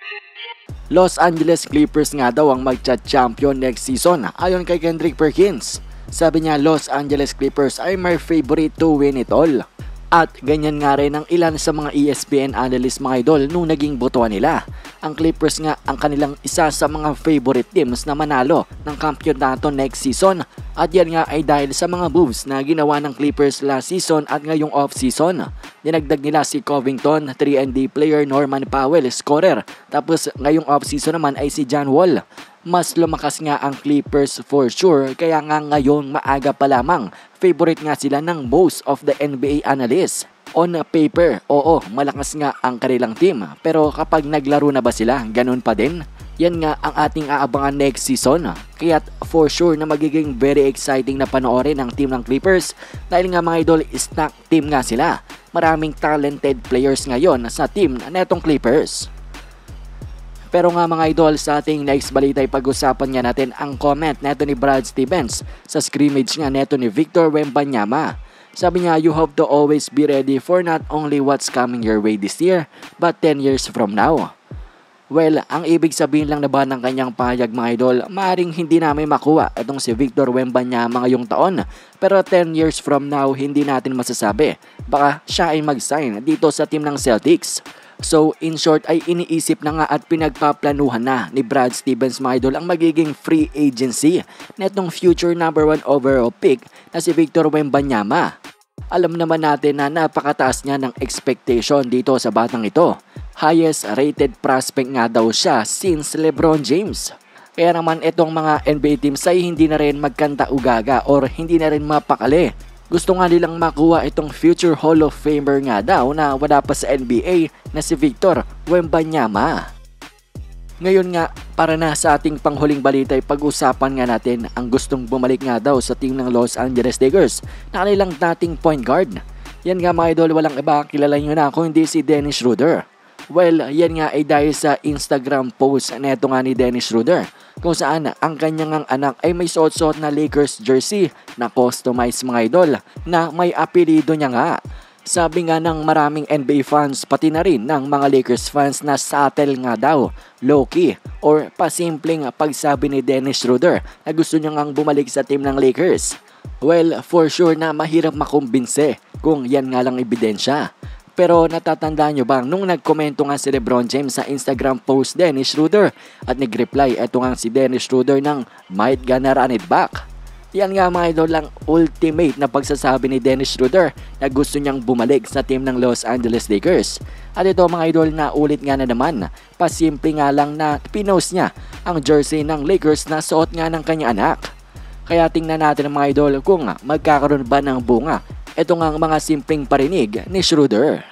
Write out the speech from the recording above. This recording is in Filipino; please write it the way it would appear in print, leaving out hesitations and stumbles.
Los Angeles Clippers nga daw ang magcha-champion next season ayon kay Kendrick Perkins. Sabi niya, Los Angeles Clippers ay my favorite to win it all. At ganyan nga rin ang ilan sa mga ESPN analyst mga idol nung naging botohan nila. Ang Clippers nga ang kanilang isa sa mga favorite teams na manalo ng kampyonato next season. At yan nga ay dahil sa mga moves na ginawa ng Clippers last season at ngayong off-season. Dinagdag nila si Covington, 3&D player, Norman Powell, scorer. Tapos ngayong off-season naman ay si John Wall. Mas lumakas nga ang Clippers for sure, kaya nga ngayon maaga pa lamang favorite nga sila ng most of the NBA analysts. On paper, oo, malakas nga ang kanilang team, pero kapag naglaro na ba sila, ganun pa din? Yan nga ang ating aabangan next season, kaya for sure na magiging very exciting na panoorin ang team ng Clippers dahil nga mga idol, stack team nga sila. Maraming talented players ngayon sa team na netong Clippers. Pero nga mga idol, sa ating next balita ay pag-usapan nga natin ang comment neto ni Brad Stevens sa scrimmage nga neto ni Victor Wembanyama. Sabi niya, you have to always be ready for not only what's coming your way this year, but 10 years from now. Well, ang ibig sabihin lang na ba ng kanyang pahayag mga idol, maaaring hindi namin makuha itong si Victor Wembanyama ngayong taon. Pero 10 years from now, hindi natin masasabi. Baka siya ay mag-sign dito sa team ng Celtics. So in short ay iniisip na nga at pinagpaplanuhan na ni Brad Stevens mga idol ang magiging free agency netong future number 1 overall pick na si Victor Wembanyama. Alam naman natin na napakataas niya ng expectation dito sa batang ito. Highest rated prospect nga daw siya since LeBron James. Kaya naman itong mga NBA teams ay hindi na rin magkanta-ugaga or hindi na rin mapakali. Gusto nga nilang makuha itong future Hall of Famer nga daw na wala pa sa NBA na si Victor Wembanyama. Ngayon nga, para na sa ating panghuling balita ay pag-usapan nga natin ang gustong bumalik nga daw sa team ng Los Angeles Lakers na kanilang dating point guard. Yan nga mga idol, walang iba, kilala nyo na kung hindi si Dennis Schroeder. Well, yan nga ay dahil sa Instagram post neto nga ni Dennis Schroeder kung saan ang kanyang anak ay may suot-suot na Lakers jersey na customized mga idol na may apelido niya nga. Sabi nga ng maraming NBA fans pati na rin ng mga Lakers fans na subtle nga daw, low-key or pasimpleng pagsabi ni Dennis Schroeder na gusto niya ngang bumalik sa team ng Lakers. Well, for sure na mahirap makumbinse kung yan nga lang ebidensya. Pero natatandaan nyo bang nung nagkomento nga si LeBron James sa Instagram post Dennis Schroeder at nag-reply eto nga si Dennis Schroeder ng might gonna run it back. Yan nga mga idol lang ultimate na pagsasabi ni Dennis Schroeder na gusto niyang bumalik sa team ng Los Angeles Lakers. At ito mga idol na ulit nga na naman, pasimple nga lang na pinost niya ang jersey ng Lakers na suot nga ng kanyang anak. Kaya tingnan natin mga idol kung magkakaroon ba ng bunga ito nga ang mga simpleng parinig ni Schroeder.